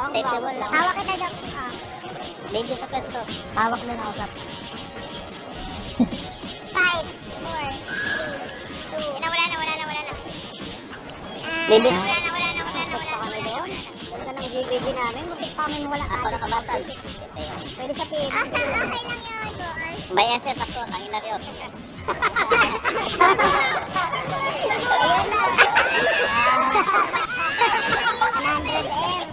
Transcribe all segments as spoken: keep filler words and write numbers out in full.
Safe the wall lang. Hawak kita dyan. Ah. Baby sa pwesto. Hawak na na usap. five, four, three, two. Na, wala na, wala na, wala na. Baby. Wala na, wala na, wala na, wala na. Wala na ng G B G namin. Bakit pa kami wala Ako nakabasag. Pwede sa P M. Ah, okay lang yun. By S F ako, kain na rin. Ayun na. one hundred M.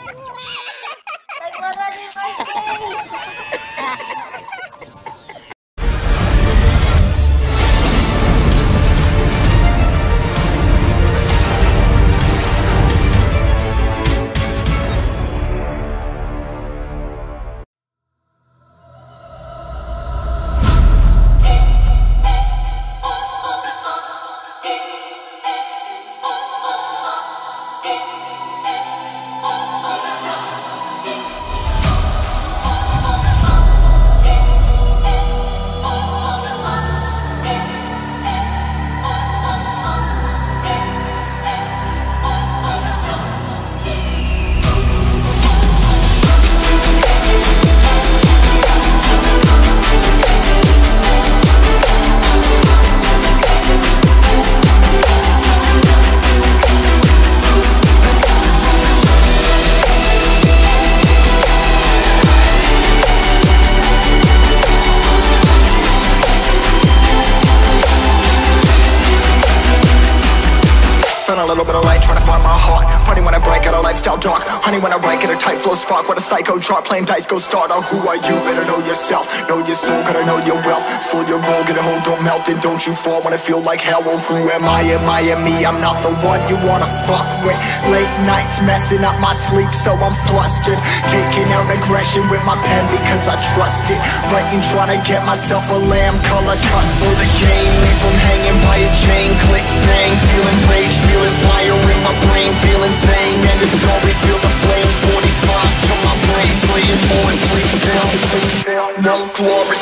A little bit of light, trying to find my heart. Funny when I break out a lifestyle dark. Honey when I write, get a tight flow spark. What a psycho chart, playing dice, go start. Oh, who are you? Better know yourself. Know your soul, gotta know your wealth. Slow your roll, get a hold, don't melt. And don't you fall when I feel like hell. Well, who am I? Am I am me? I'm not the one you wanna fuck with. Late nights messing up my sleep, so I'm flustered. Taking out aggression with my pen because I trust it. Writing, trying to get myself a lamb color cuss for the game. Leave him hanging by his chain. Click, bang, feeling rage, feeling fire in my brain, feel insane. And the story, feel the flame. Forty-five to my brain, playing for it, please hell. No glory.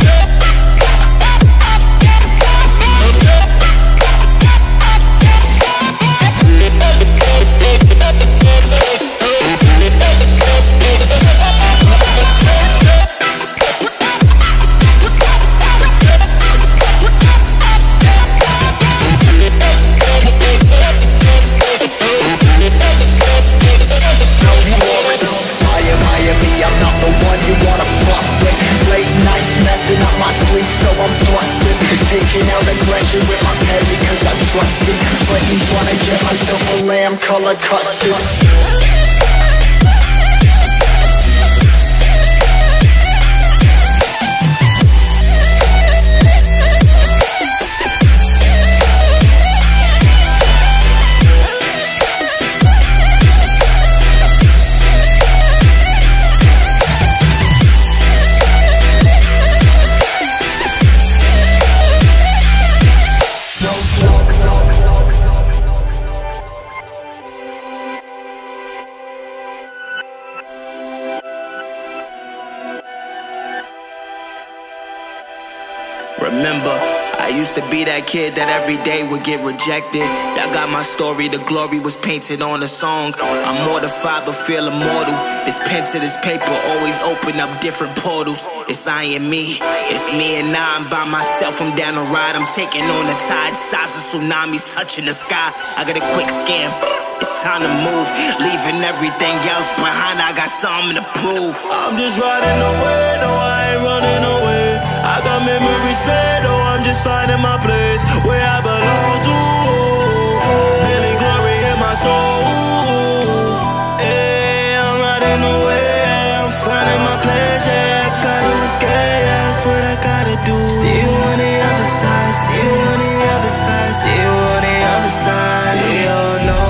Taking out aggression with my pen because I trust it. Fighting, trying to get myself a lamb color custard. Remember, I used to be that kid that every day would get rejected. Y'all got my story, the glory was painted on a song. I'm mortified but feel immortal. This pen to this paper always open up different portals. It's I and me, it's me and I, I'm by myself, I'm down the ride. I'm taking on the tide, size of tsunamis touching the sky. I got a quick scan, it's time to move. Leaving everything else behind, I got something to prove. I'm just riding away, no I ain't running away. I got memories set, oh I'm just finding my place where I belong to. Feeling glory in my soul. Hey, I'm riding away, I'm finding my place. Yeah, I gotta escape, yeah, that's what I gotta do. See you on the other side, see you on the other side, see you on the other side. We all know.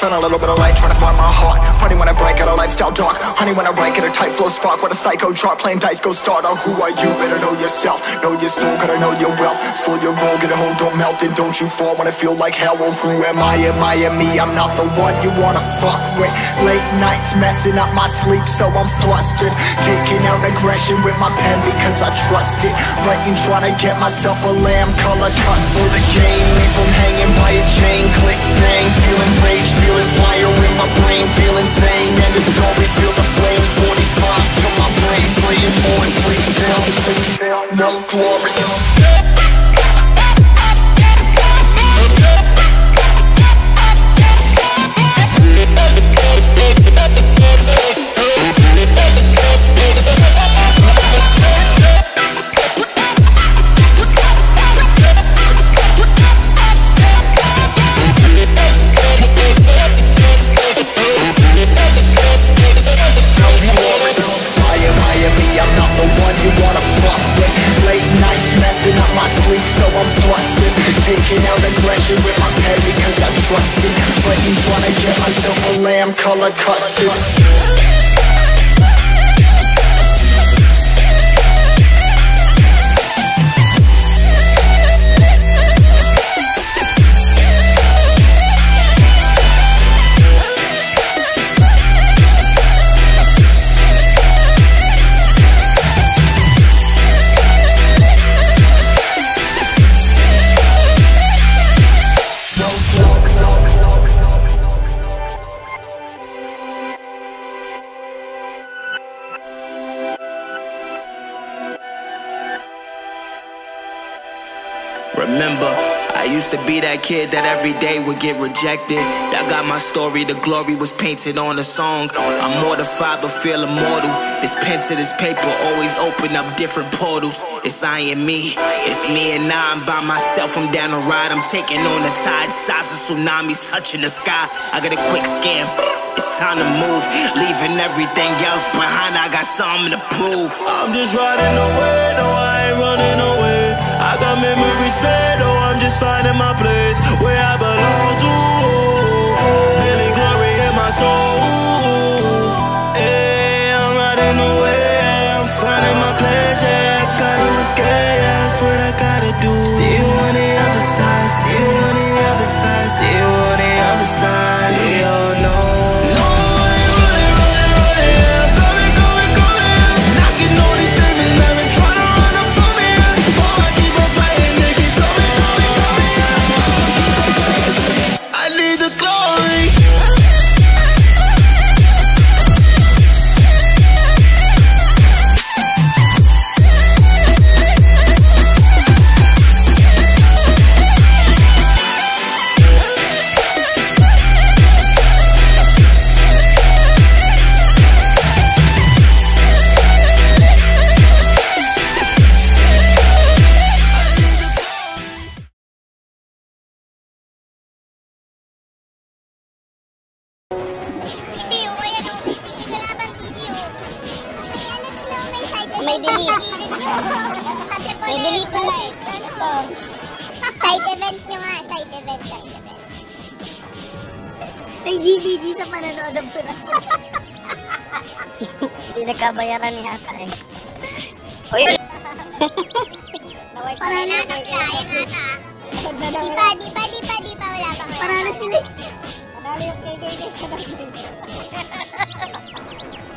Found a little bit of light, trying to find my heart. Funny when I break out a lifestyle dark. Honey when I write, get a tight flow spark. What a psycho chart, playing dice, go starter. Who are you? Better know yourself. Know your soul, gotta know your wealth. Slow your roll, get a hold, don't melt. And don't you fall when I feel like hell. Well, who am I? Am I am me? I'm not the one you wanna fuck with. Late nights messing up my sleep, so I'm flustered. Taking out aggression with my pen because I trust it. Writing, trying to get myself a lamb color cuss for the game. Leave him hanging by his chain. Click, bang, feeling rage, feeling fire in my brain, feel insane. And the story, feel the flame. Forty-five to my brain, playing more and please hell. No glory. Taking out aggression with my pen because I trust it. But you wanna get myself a lamb color custard. Remember, I used to be that kid that every day would get rejected. Y'all got my story, the glory was painted on the song. I'm mortified but feel immortal. This pen to this paper always open up different portals. It's I and me, it's me and I, I'm by myself, I'm down the ride. I'm taking on the tide, size of tsunamis touching the sky. I got a quick scan, it's time to move. Leaving everything else behind, I got something to prove. I'm just riding away, no I ain't running away. I got memories set, oh I'm just finding my place where I belong to. Feeling glory in my soul. Hey, I'm riding away, I'm finding my place. Yeah, I gotta escape, yeah, that's what I gotta do. See you on the other side, see you on the other side, see you on the other side. We all know. May delete. May delete pala eh. Ito. Side events nyo nga. Side event, side event. Ay, G B G sa pananood ng pera. Hindi nagkabayaran ni Ata eh. O yun! Para na nakasayan ata. Di pa, di pa, di pa, di pa. Wala pa. Para na sila. Madali yung K K K sa